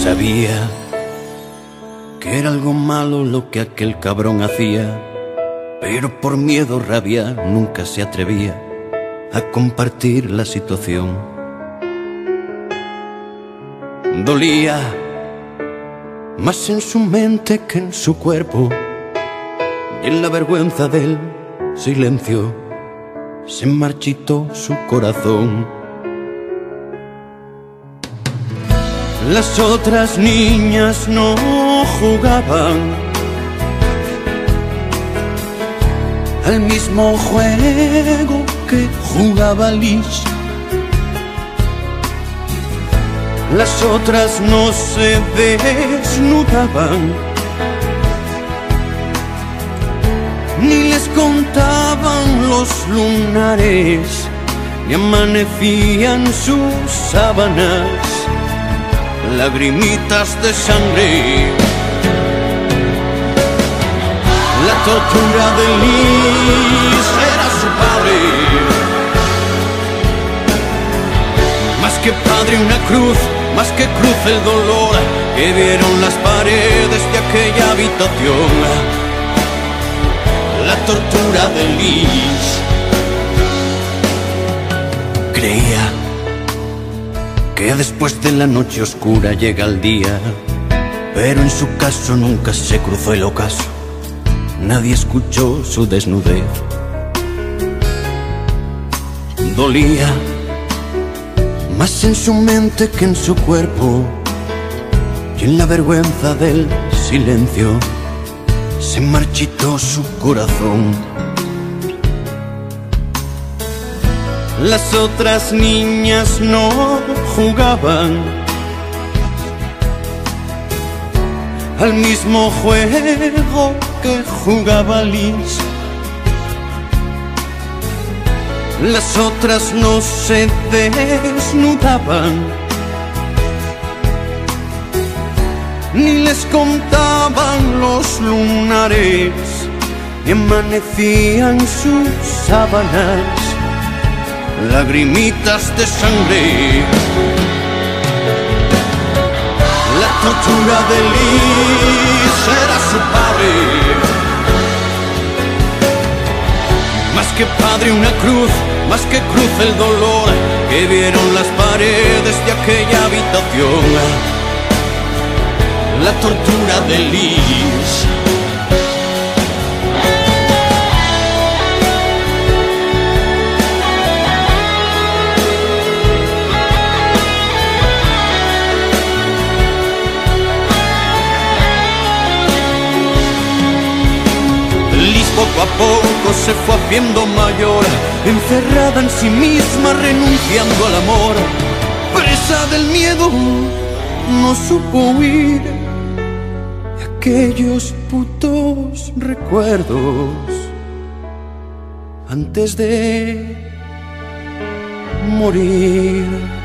Sabía que era algo malo lo que aquel cabrón hacía, pero por miedo, rabia, nunca se atrevía a compartir la situación. Dolía más en su mente que en su cuerpo, y en la vergüenza del silencio se marchitó su corazón. Las otras niñas no jugaban al mismo juego que jugaba Liz. Las otras no se desnudaban, ni les contaban los lunares, ni amanecían sus sábanas lagrimitas de sangre. La tortura de Liz era su padre, más que padre una cruz, más que cruz el dolor que vieron las paredes de aquella habitación. La tortura de Liz. Creía que después de la noche oscura llega el día, pero en su caso nunca se cruzó el ocaso. Nadie escuchó su desnudez. Dolía más en su mente que en su cuerpo, y en la vergüenza del silencio se marchitó su corazón. Las otras niñas no jugaban al mismo juego que jugaba Liz. Las otras no se desnudaban, ni les contaban los lunares, ni amanecían sus sábanas lagrimitas de sangre. La tortura de Liz era su padre, más que padre una cruz, más que cruz el dolor que vieron las paredes de aquella habitación. La tortura de Liz. Liz poco a poco se fue haciendo mayor, encerrada en sí misma, renunciando al amor. Presa del miedo, no supo huir de aquellos putos recuerdos antes de morir.